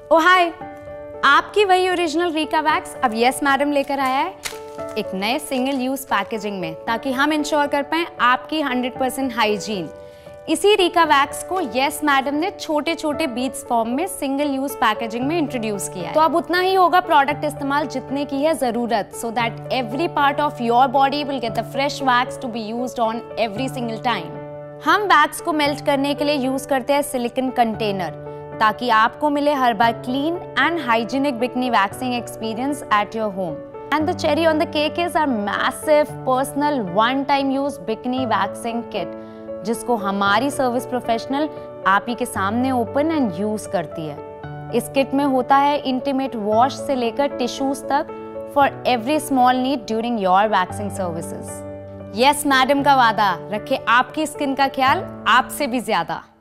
ओ hi, आपकी वही original Rica wax अब यस मैडम लेकर आया है एक नए सिंगल यूज पैकेजिंग में, ताकि हम इंश्योर कर पाएं आपकी 100% हाइजीन। इसी रीका वैक्स को यस मैडम ने छोटे छोटे बीड्स फॉर्म में सिंगल यूज पैकेजिंग में इंट्रोड्यूस किया है। तो अब उतना ही होगा प्रोडक्ट इस्तेमाल जितने की है जरूरत, so that every part of your body will get the fresh wax to be used on every single time. हम वैक्स को मेल्ट करने के लिए यूज करते हैं सिलिकॉन कंटेनर, ताकि आपको मिले हर बार clean and hygienic bikini waxing experience at your home. And the cherry on the cake is our massive personal one time use bikini waxing kit, जिसको हमारी सर्विस प्रोफेशनल आप ही के सामने ओपन एंड यूज करती है। इस किट में होता है इंटीमेट वॉश से लेकर टिश्यूज तक for every small need during your waxing services. Yes Madam का वादा, रखे आपकी स्किन का ख्याल आपसे भी ज्यादा।